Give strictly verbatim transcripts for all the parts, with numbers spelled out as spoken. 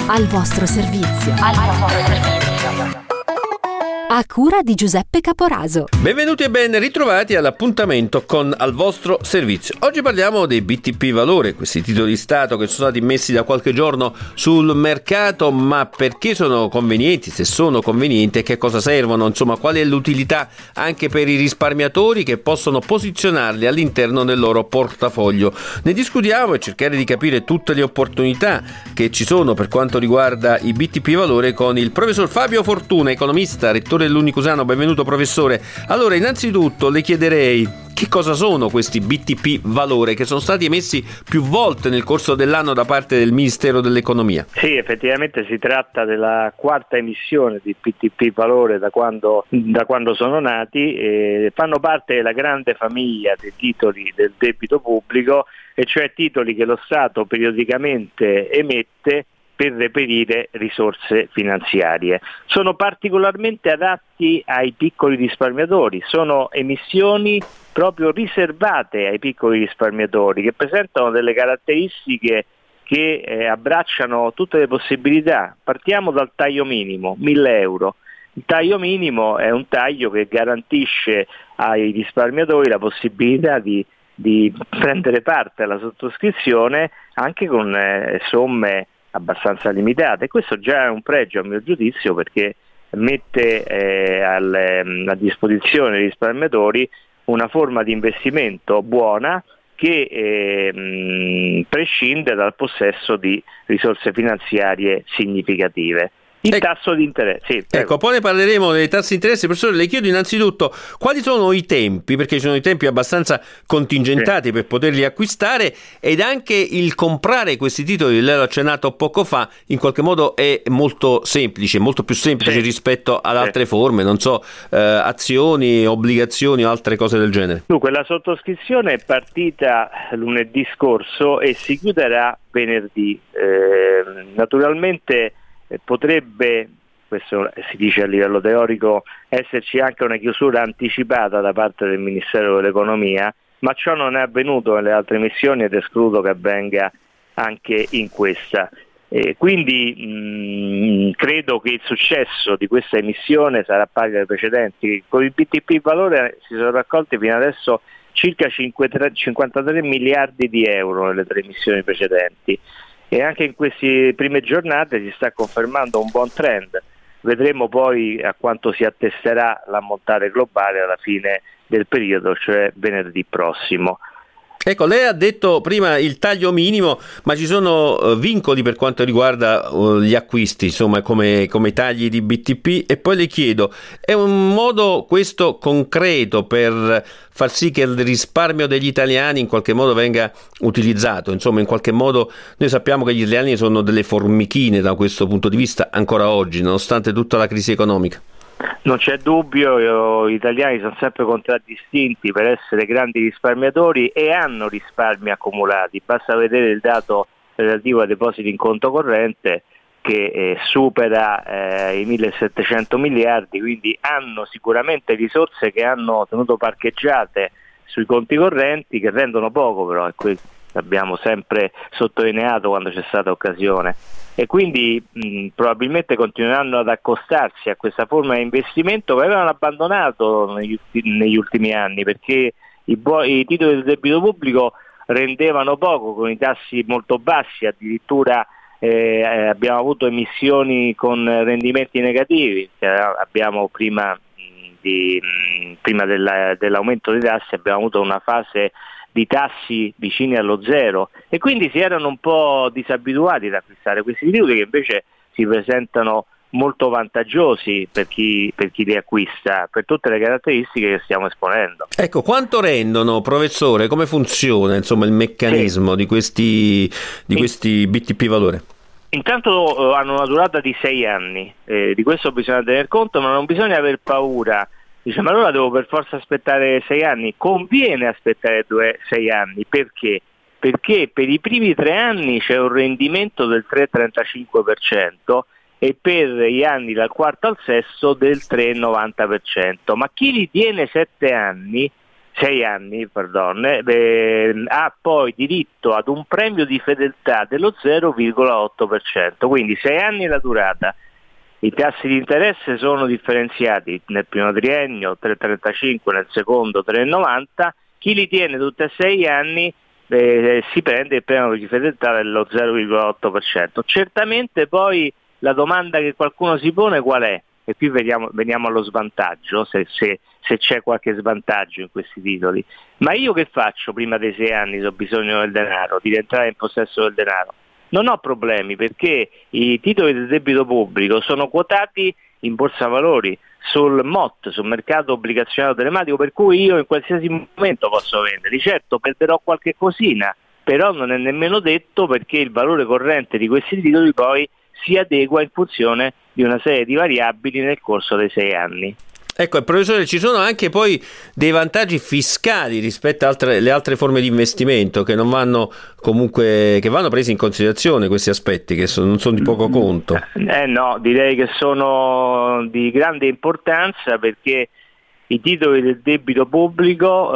Al vostro servizio. Al vostro servizio. A cura di Giuseppe Caporaso. Benvenuti e ben ritrovati all'appuntamento con Al vostro servizio. Oggi parliamo dei B T P Valore, questi titoli di Stato che sono stati messi da qualche giorno sul mercato, ma perché sono convenienti, se sono convenienti e che cosa servono, insomma qual è l'utilità anche per i risparmiatori che possono posizionarli all'interno del loro portafoglio. Ne discutiamo e cercare di capire tutte le opportunità che ci sono per quanto riguarda i B T P Valore con il professor Fabio Fortuna, economista, rettore dell'Unicusano. Benvenuto professore. Allora, innanzitutto le chiederei che cosa sono questi B T P Valore che sono stati emessi più volte nel corso dell'anno da parte del Ministero dell'Economia. Sì, effettivamente si tratta della quarta emissione di B T P Valore da quando, da quando sono nati e fanno parte della grande famiglia dei titoli del debito pubblico, e cioè titoli che lo Stato periodicamente emette per reperire risorse finanziarie. Sono particolarmente adatti ai piccoli risparmiatori, sono emissioni proprio riservate ai piccoli risparmiatori che presentano delle caratteristiche che eh, abbracciano tutte le possibilità. Partiamo dal taglio minimo, mille euro. Il taglio minimo è un taglio che garantisce ai risparmiatori la possibilità di, di prendere parte alla sottoscrizione anche con eh, somme abbastanza limitate. Questo già è un pregio a mio giudizio, perché mette eh, al, a disposizione dei risparmiatori una forma di investimento buona che eh, mh, prescinde dal possesso di risorse finanziarie significative. Il ecco, tasso di interesse. Sì, ecco, poi ne parleremo dei tassi di interesse. Professore, le chiedo innanzitutto quali sono i tempi, perché ci sono i tempi abbastanza contingentati sì. per poterli acquistare, ed anche il comprare questi titoli, lei l'ha accennato poco fa, in qualche modo è molto semplice, molto più semplice sì. rispetto ad altre sì. forme, non so, eh, azioni, obbligazioni o altre cose del genere. Dunque, la sottoscrizione è partita lunedì scorso e si chiuderà venerdì. Eh, naturalmente potrebbe, questo si dice a livello teorico, esserci anche una chiusura anticipata da parte del Ministero dell'Economia, ma ciò non è avvenuto nelle altre missioni ed escludo che avvenga anche in questa. E quindi mh, credo che il successo di questa emissione sarà pari alle precedenti. Con il B T P Valore si sono raccolti fino adesso circa cinquantatré miliardi di euro nelle tre emissioni precedenti. E anche in queste prime giornate si sta confermando un buon trend. Vedremo poi a quanto si attesterà l'ammontare globale alla fine del periodo, cioè venerdì prossimo. Ecco, lei ha detto prima il taglio minimo, ma ci sono uh, vincoli per quanto riguarda uh, gli acquisti, insomma, come, come tagli di B T P, e poi le chiedo, è un modo questo concreto per far sì che il risparmio degli italiani in qualche modo venga utilizzato? Insomma, in qualche modo noi sappiamo che gli italiani sono delle formichine da questo punto di vista ancora oggi, nonostante tutta la crisi economica. Non c'è dubbio, gli italiani sono sempre contraddistinti per essere grandi risparmiatori e hanno risparmi accumulati. Basta vedere il dato relativo ai depositi in conto corrente che eh, supera eh, i millesettecento miliardi, quindi hanno sicuramente risorse che hanno tenuto parcheggiate sui conti correnti, che rendono poco però, e questo abbiamo sempre sottolineato quando c'è stata occasione. E quindi mh, probabilmente continueranno ad accostarsi a questa forma di investimento che avevano abbandonato negli, negli ultimi anni, perché i, bu- i titoli del debito pubblico rendevano poco con i tassi molto bassi, addirittura eh, abbiamo avuto emissioni con rendimenti negativi, abbiamo prima, mh, di, mh, prima della, dell'aumento dei tassi abbiamo avuto una fase di tassi vicini allo zero, e quindi si erano un po' disabituati ad acquistare questi titoli che invece si presentano molto vantaggiosi per chi, per chi li acquista, per tutte le caratteristiche che stiamo esponendo. Ecco, quanto rendono, professore? Come funziona insomma il meccanismo sì. di questi di questi B T P Valore? Intanto eh, hanno una durata di sei anni, eh, di questo bisogna tener conto, ma non bisogna aver paura. Dice, ma allora devo per forza aspettare sei anni? Conviene aspettare due, sei anni, perché? Perché per i primi tre anni c'è un rendimento del tre virgola trentacinque per cento e per gli anni dal quarto al sesto del tre virgola novanta per cento, ma chi li tiene sette anni sei anni, pardon, eh, ha poi diritto ad un premio di fedeltà dello zero virgola otto per cento, quindi sei anni la durata. I tassi di interesse sono differenziati nel primo triennio tre virgola trentacinque, nel secondo tre virgola novanta. Chi li tiene tutti e sei anni eh, si prende il premio di fedeltà dello zero virgola otto per cento. Certamente poi la domanda che qualcuno si pone qual è? E qui veniamo, veniamo allo svantaggio, se, se, se c'è qualche svantaggio in questi titoli. Ma io che faccio prima dei sei anni se ho bisogno del denaro, di entrare in possesso del denaro? Non ho problemi, perché i titoli del debito pubblico sono quotati in borsa valori, sul M O T, sul mercato obbligazionario telematico, per cui io in qualsiasi momento posso venderli. Certo, perderò qualche cosina, però non è nemmeno detto, perché il valore corrente di questi titoli poi si adegua in funzione di una serie di variabili nel corso dei sei anni. Ecco, professore, ci sono anche poi dei vantaggi fiscali rispetto alle altre forme di investimento che non vanno comunque, che vanno presi in considerazione, questi aspetti che sono, non sono di poco conto. Eh no, direi che sono di grande importanza, perché i titoli del debito pubblico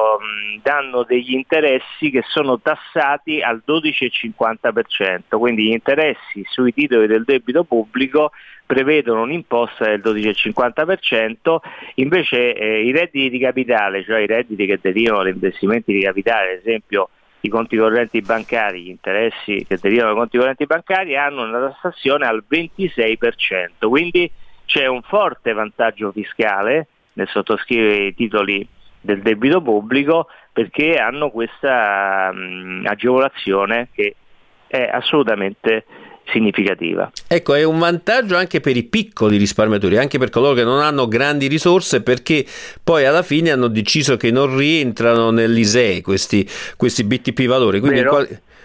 eh, danno degli interessi che sono tassati al dodici virgola cinquanta per cento, quindi gli interessi sui titoli del debito pubblico prevedono un'imposta del dodici virgola cinquanta per cento, invece eh, i redditi di capitale, cioè i redditi che derivano da investimenti di capitale, ad esempio i conti correnti bancari, gli interessi che derivano dai conti correnti bancari, hanno una tassazione al ventisei per cento, quindi c'è un forte vantaggio fiscale nel sottoscrivere i titoli del debito pubblico, perché hanno questa mh, agevolazione che è assolutamente significativa. Ecco, è un vantaggio anche per i piccoli risparmiatori, anche per coloro che non hanno grandi risorse, perché poi alla fine hanno deciso che non rientrano nell'I S E E questi, questi B T P valori. Quindi vero, qual...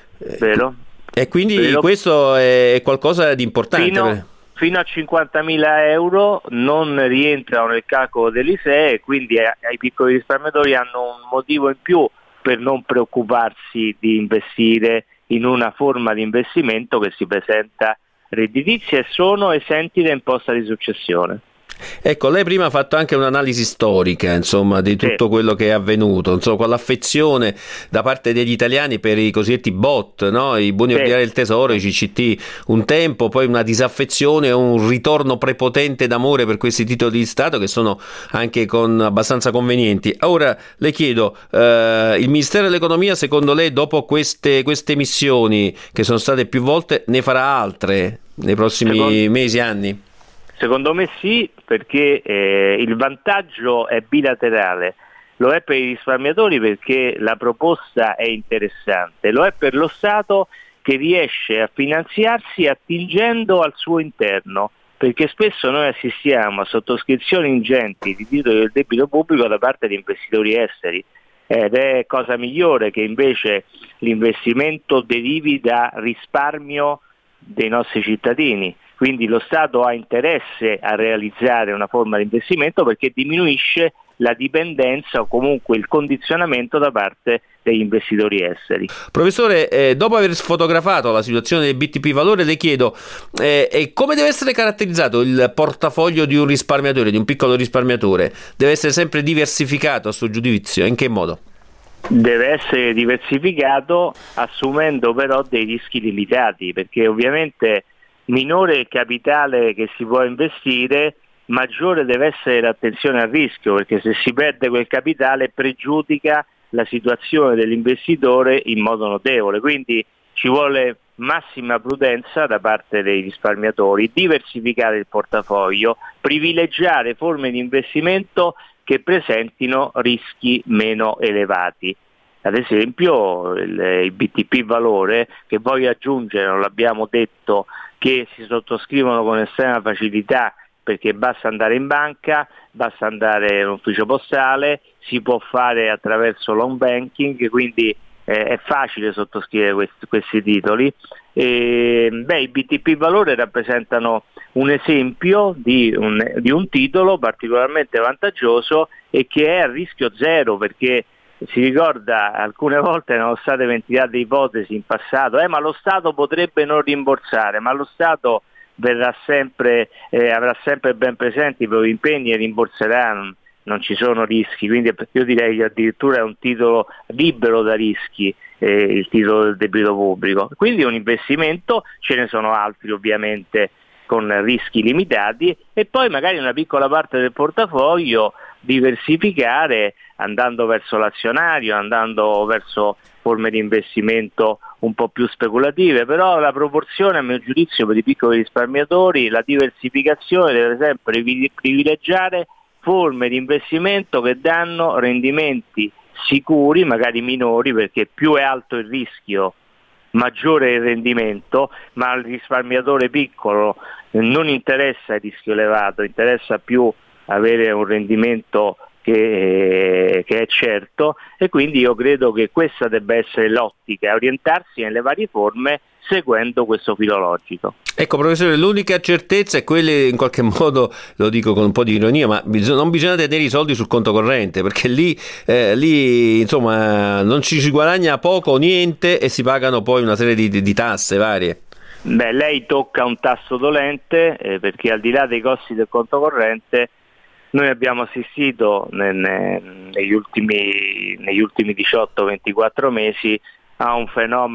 vero. E quindi vero. Questo è qualcosa di importante. Fino, fino a cinquantamila euro non rientrano nel calcolo dell'I S E E, e quindi ai piccoli risparmiatori hanno un motivo in più per non preoccuparsi di investire in una forma di investimento che si presenta redditizia e sono esenti da imposta di successione. Ecco, lei prima ha fatto anche un'analisi storica, insomma, di tutto sì. quello che è avvenuto, insomma, con l'affezione da parte degli italiani per i cosiddetti B O T, no? I buoni sì. ordinari del tesoro, i C C T un tempo, poi una disaffezione e un ritorno prepotente d'amore per questi titoli di Stato che sono anche con abbastanza convenienti. Ora le chiedo, eh, il Ministero dell'Economia secondo lei dopo queste, queste emissioni che sono state più volte ne farà altre nei prossimi secondo... mesi, anni? Secondo me sì, perché eh, il vantaggio è bilaterale, lo è per i risparmiatori perché la proposta è interessante, lo è per lo Stato che riesce a finanziarsi attingendo al suo interno, perché spesso noi assistiamo a sottoscrizioni ingenti di titoli del debito pubblico da parte di investitori esteri, ed è cosa migliore che invece l'investimento derivi da risparmio dei nostri cittadini. Quindi lo Stato ha interesse a realizzare una forma di investimento perché diminuisce la dipendenza o comunque il condizionamento da parte degli investitori esteri. Professore, eh, dopo aver sfotografato la situazione del B T P valore, le chiedo eh, eh, come deve essere caratterizzato il portafoglio di un risparmiatore, di un piccolo risparmiatore? Deve essere sempre diversificato a suo giudizio? In che modo? Deve essere diversificato assumendo però dei rischi limitati, perché ovviamente minore il capitale che si può investire, maggiore deve essere l'attenzione al rischio, perché se si perde quel capitale pregiudica la situazione dell'investitore in modo notevole. Quindi ci vuole massima prudenza da parte dei risparmiatori, diversificare il portafoglio, privilegiare forme di investimento che presentino rischi meno elevati. Ad esempio il, il B T P valore, che voglio aggiungere, non l'abbiamo detto, che si sottoscrivono con estrema facilità perché basta andare in banca, basta andare in ufficio postale, si può fare attraverso l'home banking, quindi eh, è facile sottoscrivere questi, questi titoli. E, beh, i B T P valore rappresentano un esempio di un, di un titolo particolarmente vantaggioso e che è a rischio zero, perché si ricorda alcune volte erano state ventilate ipotesi in passato, eh, ma lo Stato potrebbe non rimborsare, ma lo Stato verrà sempre, eh, avrà sempre ben presenti i propri impegni e rimborserà non ci sono rischi, quindi io direi che addirittura è un titolo libero da rischi, eh, il titolo del debito pubblico. Quindi è un investimento, ce ne sono altri ovviamente con rischi limitati, e poi magari una piccola parte del portafoglio diversificare andando verso l'azionario, andando verso forme di investimento un po' più speculative, però la proporzione, a mio giudizio, per i piccoli risparmiatori, la diversificazione deve sempre privilegiare forme di investimento che danno rendimenti sicuri, magari minori, perché più è alto il rischio maggiore il rendimento, ma al risparmiatore piccolo non interessa il rischio elevato, interessa più avere un rendimento che, che è certo, e quindi io credo che questa debba essere l'ottica, orientarsi nelle varie forme seguendo questo filo logico. Ecco, professore, l'unica certezza è quella, in qualche modo, lo dico con un po' di ironia, ma bisog- non bisogna tenere i soldi sul conto corrente, perché lì, eh, lì insomma non ci si guadagna poco o niente e si pagano poi una serie di, di, di tasse varie. Beh, lei tocca un tasto dolente, eh, perché al di là dei costi del conto corrente noi abbiamo assistito nel, negli ultimi, negli ultimi diciotto ventiquattro mesi a un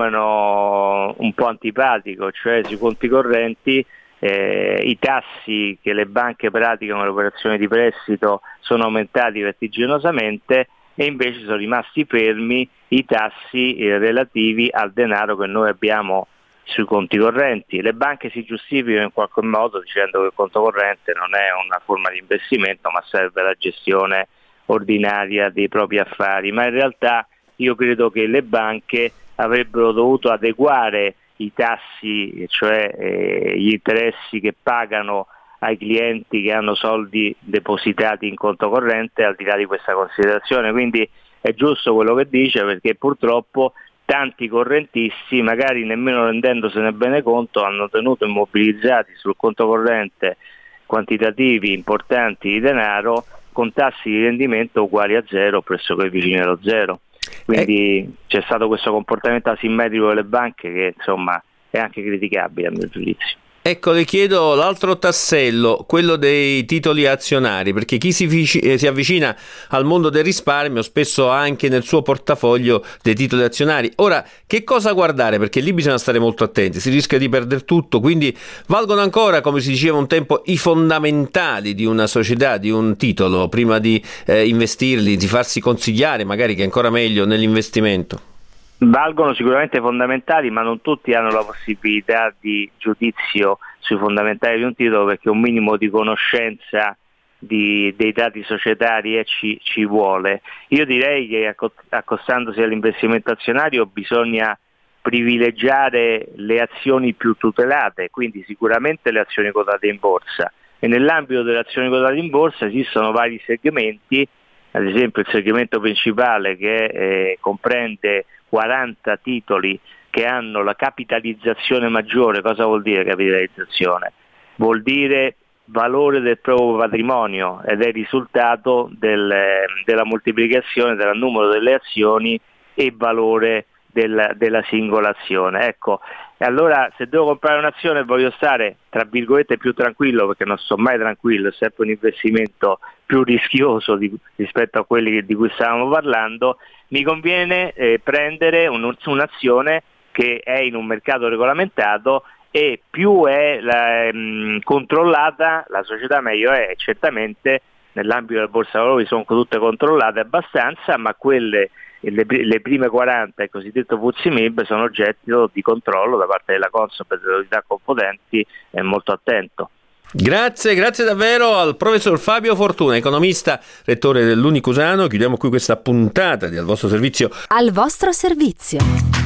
fenomeno un po' antipatico, cioè sui conti correnti eh, i tassi che le banche praticano le operazioni di prestito sono aumentati vertiginosamente, e invece sono rimasti fermi i tassi eh, relativi al denaro che noi abbiamo sui conti correnti. Le banche si giustificano in qualche modo dicendo che il conto corrente non è una forma di investimento, ma serve alla gestione ordinaria dei propri affari, ma in realtà io credo che le banche avrebbero dovuto adeguare i tassi, cioè eh, gli interessi che pagano ai clienti che hanno soldi depositati in conto corrente, al di là di questa considerazione. Quindi è giusto quello che dice, perché purtroppo tanti correntisti, magari nemmeno rendendosene bene conto, hanno tenuto immobilizzati sul conto corrente quantitativi importanti di denaro con tassi di rendimento uguali a zero, pressoché vicini allo zero. Quindi eh. c'è stato questo comportamento asimmetrico delle banche che insomma è anche criticabile a mio giudizio. Ecco, le chiedo l'altro tassello, quello dei titoli azionari, perché chi si, vici- si avvicina al mondo del risparmio spesso ha anche nel suo portafoglio dei titoli azionari. Ora, che cosa guardare? Perché lì bisogna stare molto attenti, si rischia di perdere tutto, quindi valgono ancora, come si diceva un tempo, i fondamentali di una società, di un titolo, prima di eh, investirli, di farsi consigliare, magari che è ancora meglio nell'investimento. Valgono sicuramente fondamentali, ma non tutti hanno la possibilità di giudizio sui fondamentali di un titolo, perché un minimo di conoscenza di, dei dati societari eh, ci, ci vuole. Io direi che accostandosi all'investimento azionario bisogna privilegiare le azioni più tutelate, quindi sicuramente le azioni quotate in borsa, e nell'ambito delle azioni quotate in borsa esistono vari segmenti, ad esempio il segmento principale che eh, comprende quaranta titoli che hanno la capitalizzazione maggiore. Cosa vuol dire capitalizzazione? Vuol dire valore del proprio patrimonio, ed è il risultato del, della moltiplicazione del numero delle azioni e valore del, della singola azione. Ecco, e allora se devo comprare un'azione e voglio stare tra virgolette più tranquillo, perché non sto mai tranquillo, è sempre un investimento più rischioso di, rispetto a quelli di cui stavamo parlando, mi conviene eh, prendere un, un'azione che è in un mercato regolamentato, e più è la, mh, controllata la società meglio è. Certamente nell'ambito della borsa valori sono tutte controllate abbastanza, ma quelle le, le prime quaranta, il cosiddetto F T S E M I B, sono oggetto di controllo da parte della Consob e delle autorità competenti, è molto attento. Grazie, grazie davvero al professor Fabio Fortuna, economista, rettore dell'Unicusano. Chiudiamo qui questa puntata di Al vostro servizio. Al vostro servizio.